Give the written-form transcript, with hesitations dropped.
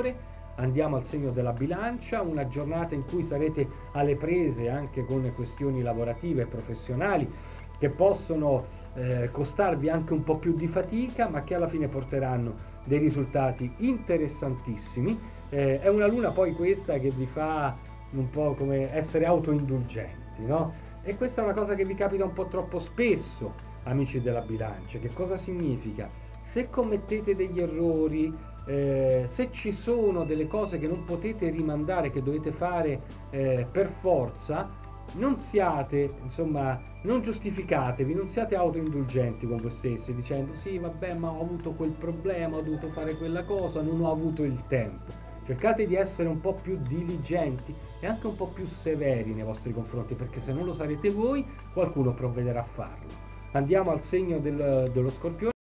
migliore. Andiamo al segno della bilancia, una giornata in cui sarete alle prese anche con questioni lavorative e professionali che possono costarvi anche un po' più di fatica, ma che alla fine porteranno dei risultati interessantissimi. È una luna poi questa che vi fa un po' come essere autoindulgenti, no? E questa è una cosa che vi capita un po' troppo spesso, amici della bilancia. Che cosa significa? Se commettete degli errori, se ci sono delle cose che non potete rimandare, che dovete fare per forza, non siate, insomma, non giustificatevi, non siate autoindulgenti con voi stessi dicendo sì, vabbè, ma ho avuto quel problema, ho dovuto fare quella cosa, non ho avuto il tempo. Cercate di essere un po' più diligenti e anche un po' più severi nei vostri confronti, perché se non lo sarete voi, qualcuno provvederà a farlo. Andiamo al segno dello Scorpione.